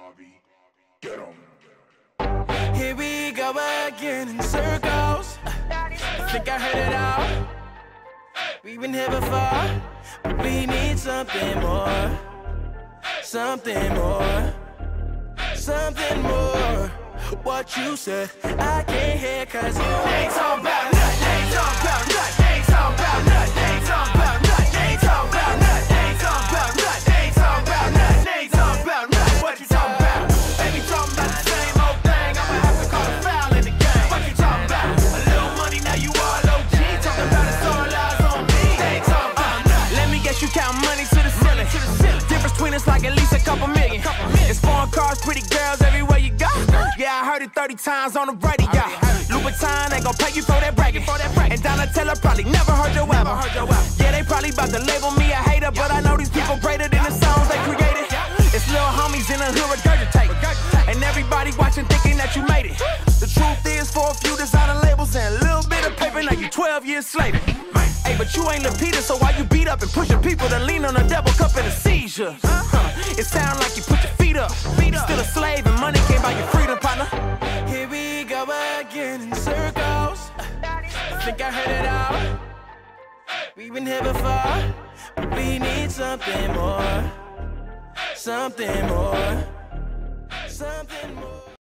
Get 'em. Here we go again in circles. I think I heard it all. We've been here before, but we need something more. Something more. Something more. What you said, I can't hear, cause you ain't talking about nothing. Ain't talking about nothing. Ain't talking about nothing. Ain't talking about nothing. Ain't talking about nothing. Ain't talking about nothing. Ain't talking about nothing. Ain't talking about nothing. What you talking about? Baby talking about the same old thing. I'ma have to call a foul in the game. What you talking about? A little money, now you all OG. Talking about it's all eyes on me. Ain't talking about nothing. Let me guess, you count money to the ceiling. Difference between us like at least a couple million. It's foreign cars, pretty girls everywhere you go. Yeah, I heard it 30 times on the radio. Louboutin ain't gon' pay you for that bragging. And Donatella probably never heard your album. Yeah, they probably about to label me a hater, but I know these people greater than the songs they created. It's little homies in the hood regurgitate, and everybody watching thinking that you made it. The truth is, for a few designer labels and a little bit of paper, now you 12 years slated. Hey, but you ain't Lupita, so why you beat up and pushing people to lean on a double cup in a seizure? It sound like you put your feet up. Still a slave and money can't buy your freedom, partner. Here we go again in circles. I think I heard it all. We've been here before, but we need something more. Something more. Something more.